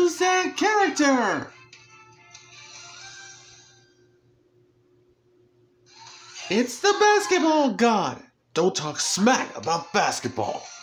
Who's that character? It's the basketball god. Don't talk smack about basketball.